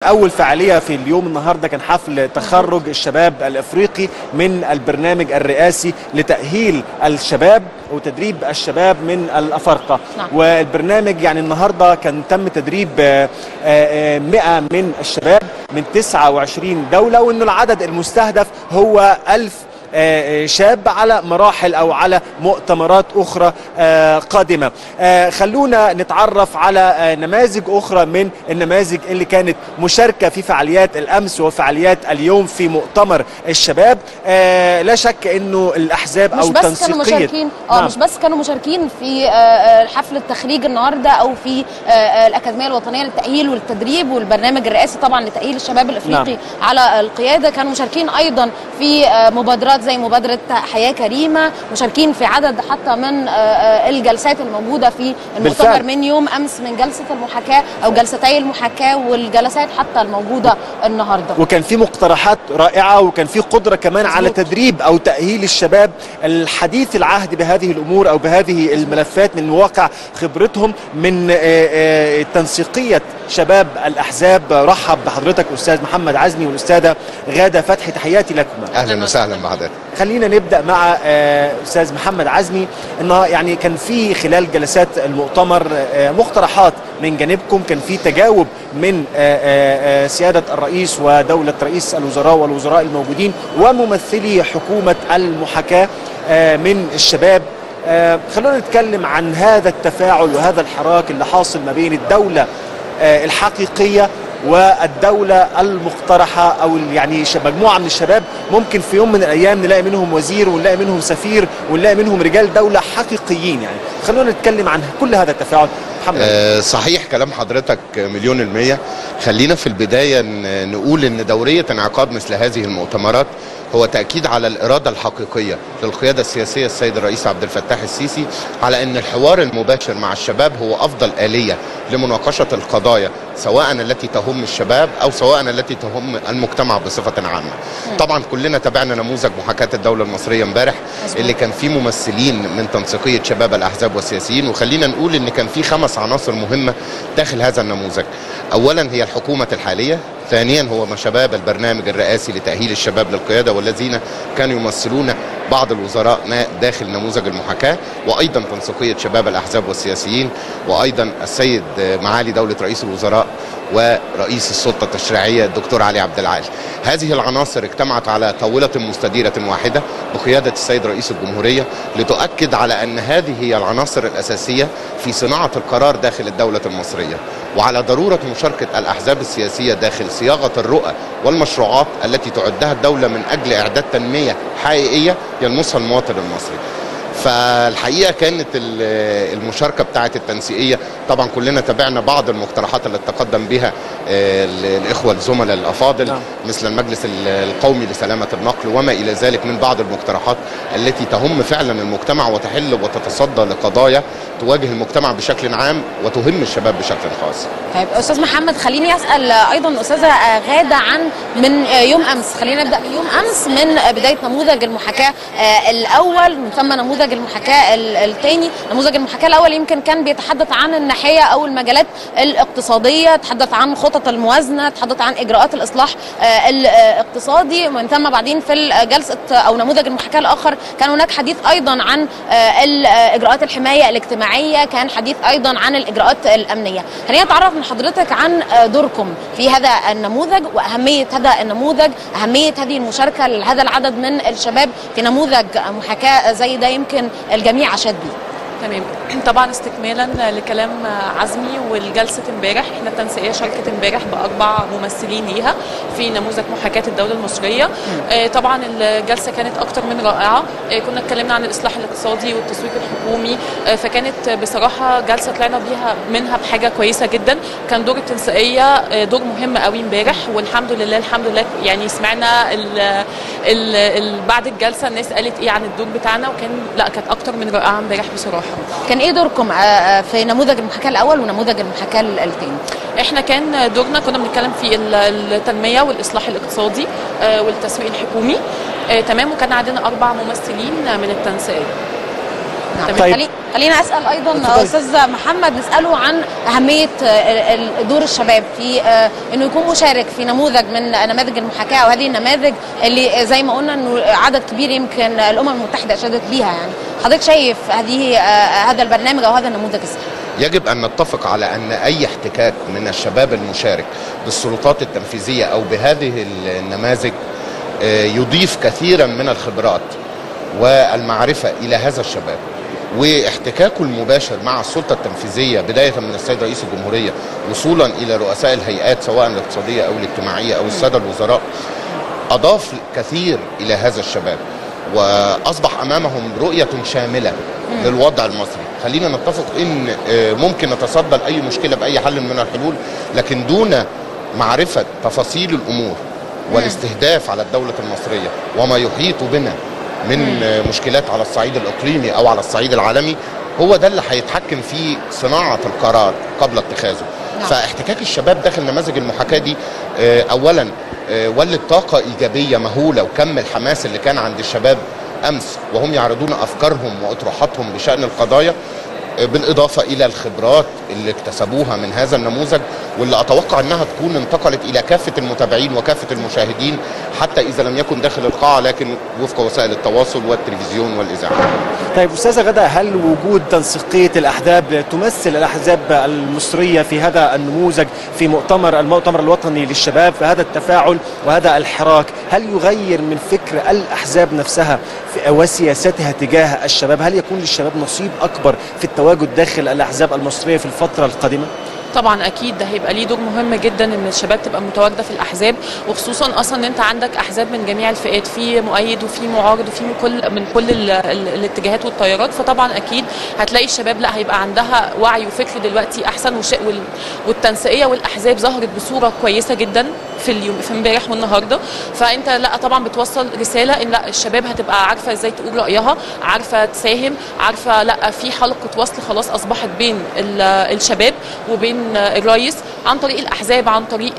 اول فعاليه في اليوم النهارده كان حفل تخرج الشباب الافريقي من البرنامج الرئاسي لتاهيل الشباب وتدريب الشباب من الافارقه. والبرنامج يعني النهارده كان تم تدريب 100 من الشباب من 29 دوله، وانه العدد المستهدف هو 1000 شاب على مراحل أو على مؤتمرات أخرى قادمة. خلونا نتعرف على نماذج أخرى من النماذج اللي كانت مشاركة في فعاليات الأمس وفعاليات اليوم في مؤتمر الشباب. لا شك أنه الأحزاب أو تنسيقية مش بس كانوا مشاركين في حفل التخريج النهاردة أو في الأكاديمية الوطنية للتأهيل والتدريب والبرنامج الرئاسي طبعا لتأهيل الشباب الأفريقي على القيادة، كانوا مشاركين أيضا في مبادرات زي مبادرة حياة كريمة، مشاركين في عدد حتى من الجلسات الموجودة في المؤتمر من يوم أمس، من جلسة المحاكاة أو جلستي المحاكاة والجلسات حتى الموجودة النهاردة. وكان في مقترحات رائعة، وكان في قدرة كمان على تدريب أو تأهيل الشباب الحديث العهد بهذه الأمور أو بهذه الملفات من واقع خبرتهم من تنسيقية شباب الأحزاب. رحب بحضرتك أستاذ محمد عزمي والأستاذة غادة فتحي، تحياتي لكم. أهلا وسهلا بحضرتك. خلينا نبدأ مع أستاذ محمد عزمي. إنه يعني كان في خلال جلسات المؤتمر مقترحات من جانبكم، كان في تجاوب من سيادة الرئيس ودولة رئيس الوزراء والوزراء الموجودين وممثلي حكومة المحاكاة من الشباب. خلونا نتكلم عن هذا التفاعل وهذا الحراك اللي حاصل ما بين الدولة الحقيقية والدولة المقترحة، أو يعني مجموعة من الشباب ممكن في يوم من الأيام نلاقي منهم وزير ونلاقي منهم سفير ونلاقي منهم رجال دولة حقيقيين. يعني خلونا نتكلم عن كل هذا التفاعل. صحيح كلام حضرتك 100%. خلينا في البداية نقول أن دورية انعقاد مثل هذه المؤتمرات هو تأكيد على الإرادة الحقيقية للقيادة السياسية السيد الرئيس عبد الفتاح السيسي على أن الحوار المباشر مع الشباب هو أفضل آلية لمناقشة القضايا، سواء التي تهم الشباب أو سواء التي تهم المجتمع بصفة عامة. طبعا كلنا تابعنا نموذج محاكاة الدولة المصرية امبارح اللي كان فيه ممثلين من تنسيقية شباب الأحزاب والسياسيين، وخلينا نقول أن كان فيه 5 عناصر مهمة داخل هذا النموذج. أولا هي الحكومة الحالية، ثانيا هو شباب البرنامج الرئاسي لتأهيل الشباب للقيادة والذين كانوا يمثلون بعض الوزراء داخل نموذج المحاكاة، وأيضا تنسيقية شباب الأحزاب والسياسيين، وأيضا السيد معالي دولة رئيس الوزراء ورئيس السلطة التشريعية الدكتور علي عبد العال. هذه العناصر اجتمعت على طاولة مستديرة واحدة بقيادة السيد رئيس الجمهورية لتؤكد على أن هذه هي العناصر الأساسية في صناعة القرار داخل الدولة المصرية، وعلى ضرورة مشاركة الأحزاب السياسية داخل صياغة الرؤى والمشروعات التي تعدها الدولة من أجل إعداد تنمية حقيقية يلمسها المواطن المصري. فالحقيقة كانت المشاركة بتاعة التنسيقية، طبعا كلنا تابعنا بعض المقترحات اللي تقدم بها الإخوة الزملاء الأفاضل مثل المجلس القومي لسلامة النقل وما إلى ذلك من بعض المقترحات التي تهم فعلا المجتمع وتحل وتتصدى لقضايا تواجه المجتمع بشكل عام وتهم الشباب بشكل خاص. طيب أستاذ محمد، خليني أسأل أيضا أستاذة غادة عن من يوم أمس. خلينا نبدأ بيوم أمس من بداية نموذج المحاكاة الأول، من ثم نموذج المحاكاة الثاني. نموذج المحاكاة الأول يمكن كان بيتحدث عن الناحية أو المجالات الاقتصادية، تحدث عن خطط الموازنة، تحدث عن إجراءات الإصلاح الاقتصادي. من ثم بعدين في الجلسة أو نموذج المحاكاة الآخر كان هناك حديث أيضا عن إجراءات الحماية الاجتماعية، كان حديث أيضا عن الإجراءات الأمنية. خلينا نتعرف من حضرتك عن دوركم في هذا النموذج وأهمية هذا النموذج، أهمية هذه المشاركة لهذا العدد من الشباب في نموذج محاكاة زي ده يمكن الجميع أشاد بيه. تمام. طبعا استكمالا لكلام عزمي والجلسه امبارح، احنا التنسيقيه شاركت امبارح ب4 ممثلين ليها في نموذج محاكاه الدوله المصريه. طبعا الجلسه كانت اكتر من رائعه. كنا اتكلمنا عن الاصلاح الاقتصادي والتسويق الحكومي، فكانت بصراحه جلسه طلعنا بيها منها بحاجه كويسه جدا. كان دور التنسيقيه دور مهم قوي امبارح، والحمد لله الحمد لله يعني سمعنا بعد الجلسه الناس قالت ايه عن الدور بتاعنا، وكان لا كانت اكتر من رائعه امبارح بصراحه. كان ايه دوركم في نموذج المحاكاة الأول ونموذج المحاكاة الثاني؟ احنا كان دورنا كنا بنتكلم في التنمية والإصلاح الاقتصادي والتسويق الحكومي. تمام. وكان عندنا 4 ممثلين من التنسيقية. طيب خلينا اسال ايضا استاذ محمد، نساله عن اهميه دور الشباب في انه يكون مشارك في نموذج من نماذج المحاكاه، وهذه النماذج اللي زي ما قلنا انه عدد كبير يمكن الامم المتحده اشادت بيها. يعني حضرتك شايف هذا البرنامج او هذا النموذج ازاي؟ يجب أن نتفق على أن أي احتكاك من الشباب المشارك بالسلطات التنفيذية أو بهذه النماذج يضيف كثيرا من الخبرات والمعرفة إلى هذا الشباب، واحتكاكه المباشر مع السلطة التنفيذية بداية من السيد رئيس الجمهورية وصولا إلى رؤساء الهيئات سواء الاقتصادية أو الاجتماعية أو السادة الوزراء أضاف كثير إلى هذا الشباب، وأصبح أمامهم رؤية شاملة للوضع المصري. خلينا نتفق إن ممكن نتصدى لأي مشكلة بأي حل من الحلول، لكن دون معرفة تفاصيل الأمور والاستهداف على الدولة المصرية وما يحيط بنا من مشكلات على الصعيد الإقليمي أو على الصعيد العالمي، هو ده اللي هيتحكم في صناعة القرار قبل اتخاذه. فاحتكاك الشباب داخل نماذج المحاكاة دي أولا ولد طاقة إيجابية مهولة، وكم الحماس اللي كان عند الشباب أمس وهم يعرضون أفكارهم وأطروحاتهم بشأن القضايا، بالإضافة إلى الخبرات اللي اكتسبوها من هذا النموذج، واللي أتوقع أنها تكون انتقلت إلى كافة المتابعين وكافة المشاهدين، حتى إذا لم يكن داخل القاعة لكن وفق وسائل التواصل والتلفزيون والإذاعة. طيب أستاذة غدا، هل وجود تنسيقية الأحزاب تمثل الأحزاب المصرية في هذا النموذج في المؤتمر الوطني للشباب، في هذا التفاعل وهذا الحراك، هل يغير من فكر الأحزاب نفسها وسياستها تجاه الشباب؟ هل يكون للشباب نصيب أكبر في التواجد داخل الأحزاب المصرية في الفترة القادمة؟ طبعا اكيد ده هيبقى ليه دور مهم جدا ان الشباب تبقى متواجده في الاحزاب، وخصوصا اصلا ان انت عندك احزاب من جميع الفئات، في مؤيد وفي معارض وفي من كل الاتجاهات والتيارات. فطبعا اكيد هتلاقي الشباب لا هيبقى عندها وعي وفكر دلوقتي احسن، والتنسيقيه والاحزاب ظهرت بصوره كويسه جدا في امبارح والنهارده. فانت لا طبعا بتوصل رساله ان لا الشباب هتبقى عارفه ازاي تقول رايها، عارفه تساهم، عارفه لا في حلقه وصل خلاص اصبحت بين الشباب وبين الرئيس عن طريق الاحزاب، عن طريق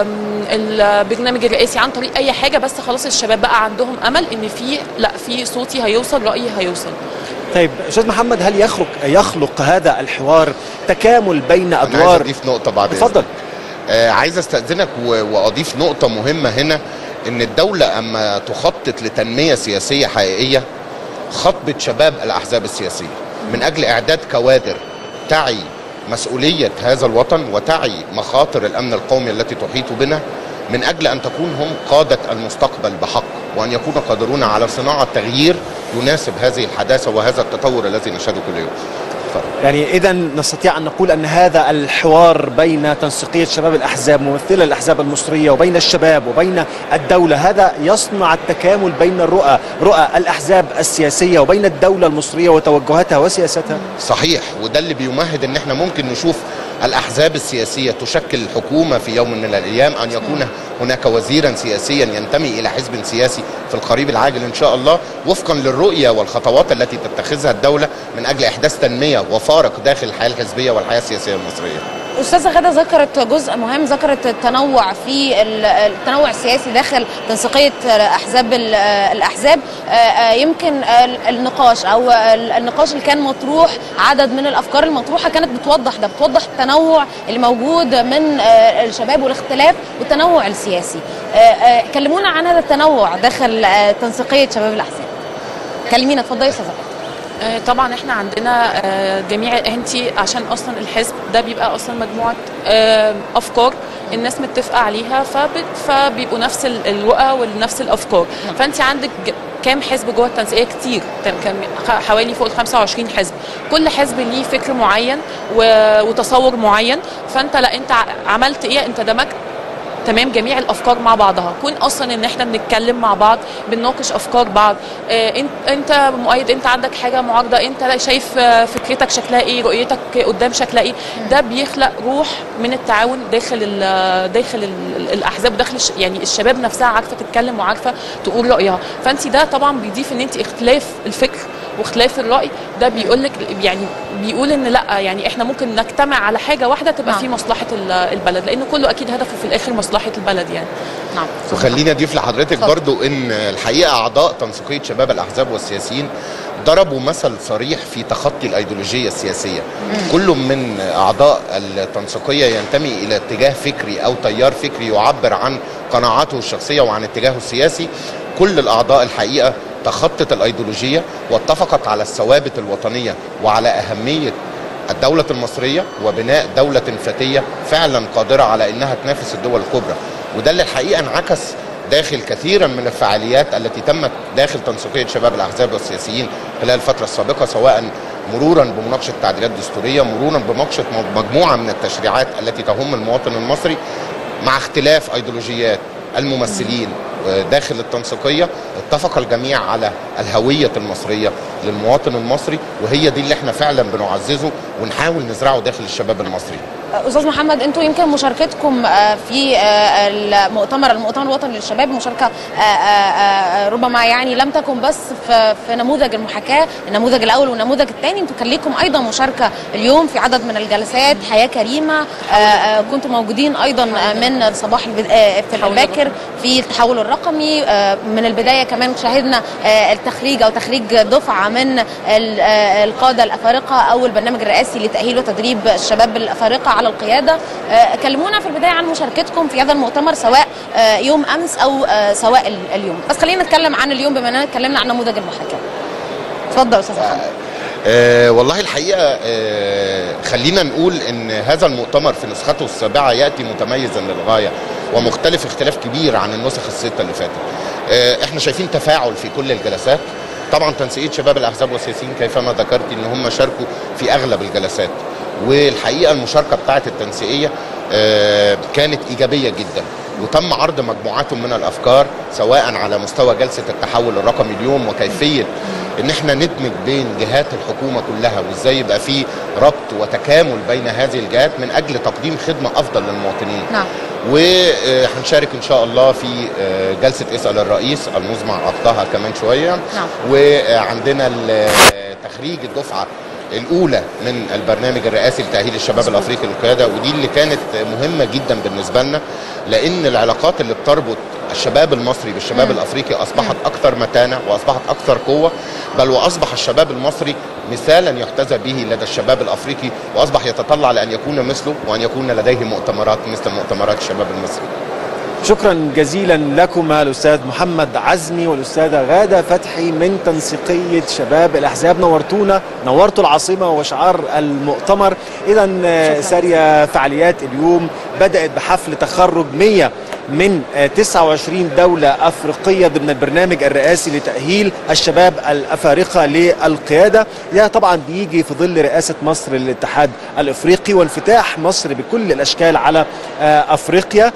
البرنامج الرئاسي، عن طريق اي حاجه، بس خلاص الشباب بقى عندهم امل ان في صوتي هيوصل، رايي هيوصل. طيب استاذ محمد، هل يخلق هذا الحوار تكامل بين ادوار؟ عايز اضيف نقطه بعد اتفضل. عايز استاذنك واضيف نقطه مهمه هنا، ان الدوله اما تخطط لتنميه سياسيه حقيقيه خطبت شباب الاحزاب السياسيه من اجل اعداد كوادر تعي مسؤوليه هذا الوطن وتعي مخاطر الامن القومي التي تحيط بنا، من اجل ان تكون هم قاده المستقبل بحق، وان يكونوا قادرون على صناعه تغيير يناسب هذه الحداثه وهذا التطور الذي نشهده كل يوم. يعني إذا نستطيع أن نقول أن هذا الحوار بين تنسيقية شباب الأحزاب ممثلة الأحزاب المصرية وبين الشباب وبين الدولة، هذا يصنع التكامل بين رؤى الأحزاب السياسية وبين الدولة المصرية وتوجهاتها وسياستها. صحيح، وده اللي بيمهد أن احنا ممكن نشوف الأحزاب السياسية تشكل الحكومة في يوم من الأيام، أن يكون هناك وزيرا سياسيا ينتمي إلى حزب سياسي في القريب العاجل إن شاء الله، وفقا للرؤية والخطوات التي تتخذها الدولة من أجل إحداث تنمية وفارق داخل الحياة الحزبية والحياة السياسية المصرية. أستاذة غدا ذكرت جزء مهم، ذكرت التنوع في التنوع السياسي داخل تنسيقية الأحزاب. يمكن النقاش أو النقاش اللي كان مطروح، عدد من الأفكار المطروحة كانت بتوضح التنوع اللي موجود من الشباب والاختلاف والتنوع السياسي. كلمونا عن هذا التنوع داخل تنسيقية شباب الأحزاب. كلمينا، اتفضلي يا أستاذة. طبعا احنا عندنا جميع عشان اصلا الحزب ده بيبقى اصلا مجموعه افكار الناس متفقه عليها، فبيبقوا نفس الرؤى ونفس الافكار. فانت عندك كام حزب جوه التنسيقيه؟ كتير، كان حوالي فوق ال 25 حزب، كل حزب ليه فكر معين وتصور معين. فانت لا انت عملت ايه؟ انت دمجت تمام جميع الافكار مع بعضها، كون اصلا ان احنا بنتكلم مع بعض، بنناقش افكار بعض. انت مؤيد، انت عندك حاجه معارضه، انت شايف فكرتك شكلها ايه، رؤيتك قدام شكلها ايه. ده بيخلق روح من التعاون داخل الاحزاب، داخل يعني الشباب نفسها عارفه تتكلم وعارفه تقول رايها. فانت ده طبعا بيضيف ان انت اختلاف الفكر واختلاف الراي ده بيقول لك يعني بيقول ان لا يعني احنا ممكن نجتمع على حاجه واحده تبقى في مصلحه البلد، لان كله اكيد هدفه في الاخر مصلحه البلد يعني. نعم. وخليني اضيف لحضرتك برضو ان الحقيقه اعضاء تنسيقيه شباب الاحزاب والسياسيين ضربوا مثل صريح في تخطي الايديولوجيه السياسيه. كل من اعضاء التنسيقيه ينتمي الى اتجاه فكري او تيار فكري يعبر عن قناعاته الشخصيه وعن اتجاهه السياسي. كل الاعضاء الحقيقه تخطت الايديولوجيه واتفقت على الثوابت الوطنيه وعلى اهميه الدوله المصريه وبناء دوله فتيه فعلا قادره على انها تنافس الدول الكبرى. وده اللي الحقيقه انعكس داخل كثيرا من الفعاليات التي تمت داخل تنسيقيه شباب الاحزاب والسياسيين خلال الفتره السابقه، سواء مرورا بمناقشه تعديلات دستوريه، مرورا بمناقشه مجموعه من التشريعات التي تهم المواطن المصري، مع اختلاف ايديولوجيات الممثلين داخل التنسيقيه. اتفق الجميع على الهويه المصريه للمواطن المصري، وهي دي اللي احنا فعلا بنعززه ونحاول نزرعه داخل الشباب المصري. استاذ محمد، انتوا يمكن مشاركتكم في المؤتمر الوطني للشباب مشاركه ربما يعني لم تكن بس في نموذج المحاكاه، النموذج الاول والنموذج الثاني، انتوا كان ليكم ايضا مشاركه اليوم في عدد من الجلسات حياه كريمه، كنتوا موجودين ايضا من الصباح في الباكر في التحول الرقمي. من البدايه كمان شاهدنا التخريج او تخريج دفعه من القاده الافارقه او البرنامج الرئاسي لتاهيل وتدريب الشباب الافارقه على القياده. كلمونا في البدايه عن مشاركتكم في هذا المؤتمر سواء يوم امس او سواء اليوم، بس خلينا نتكلم عن اليوم بما اننا اتكلمنا عن نموذج المحاكاه. اتفضل استاذ محمد. والله الحقيقه خلينا نقول ان هذا المؤتمر في نسخته السابعه ياتي متميزا للغايه ومختلف اختلاف كبير عن النسخ السته اللي فاتت. احنا شايفين تفاعل في كل الجلسات. طبعا تنسيقيه شباب الاحزاب والسياسيين كيفما ذكرت ان هم شاركوا في اغلب الجلسات، والحقيقه المشاركه بتاعه التنسيقيه كانت ايجابيه جدا، وتم عرض مجموعات من الافكار سواء على مستوى جلسه التحول الرقمي اليوم وكيفيه ان احنا ندمج بين جهات الحكومه كلها وازاي يبقى في ربط وتكامل بين هذه الجهات من اجل تقديم خدمه افضل للمواطنين. نعم. وهنشارك ان شاء الله في جلسه اسال الرئيس المزمع عقدها كمان شويه. نعم. وعندنا تخريج الدفعه الاولى من البرنامج الرئاسي لتاهيل الشباب الافريقي للقياده، ودي اللي كانت مهمه جدا بالنسبه لنا، لان العلاقات اللي بتربط الشباب المصري بالشباب الافريقي اصبحت اكثر متانه واصبحت اكثر قوه، بل واصبح الشباب المصري مثالا يحتذى به لدى الشباب الافريقي، واصبح يتطلع لان يكون مثله وان يكون لديه مؤتمرات مثل مؤتمرات الشباب المصري. شكرا جزيلا لكما الاستاذ محمد عزمي والاستاذه غاده فتحي من تنسيقيه شباب الاحزاب. نورتوا العاصمه وشعار المؤتمر. اذا ساريه فعاليات اليوم بدات بحفل تخرج 100 من 29 دولة أفريقية ضمن البرنامج الرئاسي لتأهيل الشباب الأفارقة للقيادة. ده طبعا بيجي في ظل رئاسة مصر للاتحاد الأفريقي وانفتاح مصر بكل الأشكال على أفريقيا.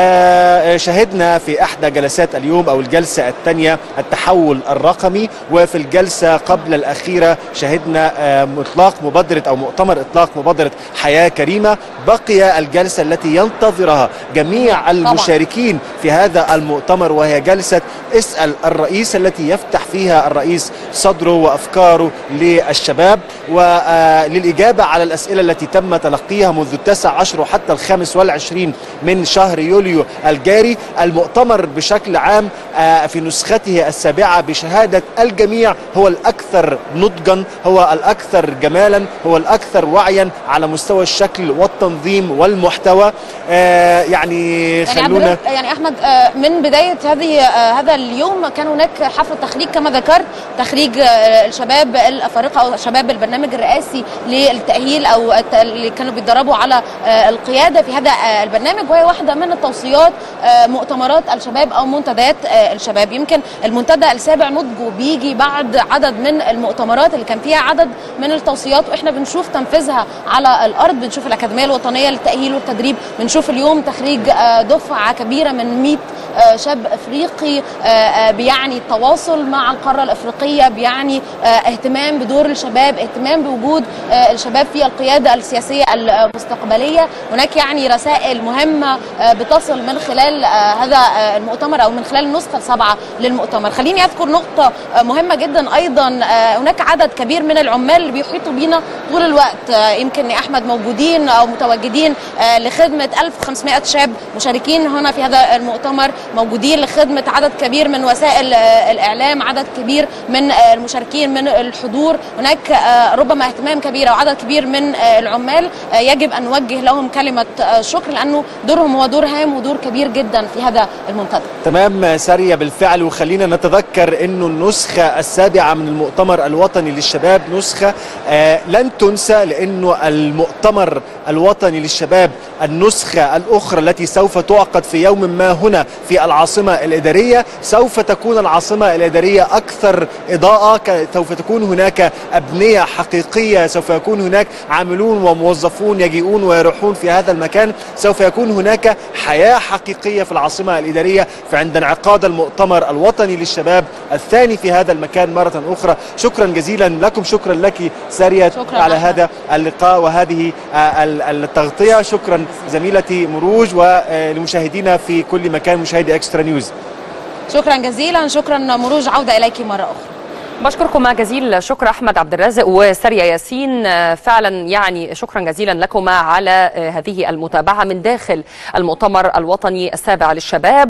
شاهدنا في إحدى جلسات اليوم أو الجلسة الثانية التحول الرقمي، وفي الجلسة قبل الأخيرة شاهدنا إطلاق مبادرة أو مؤتمر إطلاق مبادرة حياة كريمة. بقي الجلسة التي ينتظرها جميع المشاركين في هذا المؤتمر وهي جلسة اسأل الرئيس، التي يفتح فيها الرئيس صدره وأفكاره للشباب وللإجابة على الأسئلة التي تم تلقيها منذ 19 حتى 25 من شهر يوليو الجاري. المؤتمر بشكل عام في نسخته السابعة بشهادة الجميع هو الأكثر نضجا، هو الأكثر جمالا، هو الأكثر وعيا على مستوى الشكل والتنظيم والمحتوى. يعني خلونا يعني احمد من بدايه هذا اليوم كان هناك حفل تخريج كما ذكرت، تخريج الشباب الافارقه او شباب البرنامج الرئاسي للتاهيل او اللي كانوا بيتدربوا على القياده في هذا البرنامج، وهي واحده من التوصيات مؤتمرات الشباب او منتديات الشباب. يمكن المنتدى السابع نضجه بيجي بعد عدد من المؤتمرات اللي كان فيها عدد من التوصيات، واحنا بنشوف تنفيذها على الارض. بنشوف الاكاديميه الوطنيه للتاهيل والتدريب، بنشوف اليوم تخريج دفعه كبيره من 100 شاب افريقي بيعني التواصل مع القاره الافريقيه، بيعني اهتمام بدور الشباب، اهتمام بوجود الشباب في القياده السياسيه المستقبليه. هناك يعني رسائل مهمه بتصل من خلال هذا المؤتمر او من خلال النسخه السابعه للمؤتمر. خليني اذكر نقطه مهمه جدا ايضا، هناك عدد كبير من العمال اللي بيحيطوا بينا طول الوقت. يمكن يا احمد موجودين او متواجدين لخدمه 1500 شاب مشاركين هنا في هذا المؤتمر، موجودين لخدمه عدد كبير من وسائل الاعلام، عدد كبير من المشاركين من الحضور. هناك ربما اهتمام كبير او عدد كبير من العمال يجب ان نوجه لهم كلمه شكر، لانه دورهم هو دور هام ودور كبير جدا في هذا المنتدى. تمام سارية، بالفعل. وخلينا نتذكر انه النسخة السابعة من المؤتمر الوطني للشباب نسخة لن تنسى، لانه المؤتمر الوطني للشباب النسخة الاخرى التي سوف تعقد في يوم ما هنا في العاصمة الادارية، سوف تكون العاصمة الادارية اكثر اضاءة، سوف تكون هناك ابنية حقيقية، سوف يكون هناك عاملون وموظفون يجيئون ويروحون في هذا المكان، سوف يكون هناك حياة حقيقية في العاصمة الإدارية عند انعقاد المؤتمر الوطني للشباب الثاني في هذا المكان مرة أخرى. شكرا جزيلا لكم، شكرا لك سارية على هذا اللقاء وهذه التغطية. شكرا زميلتي مروج، ولمشاهدينا في كل مكان مشاهدي اكسترا نيوز. شكرا جزيلا. شكرا مروج، عودة إليك مرة أخرى. بشكركم جزيل الشكر أحمد عبد الرازق وسارية ياسين، فعلا يعني شكرا جزيلا لكما على هذه المتابعة من داخل المؤتمر الوطني السابع للشباب.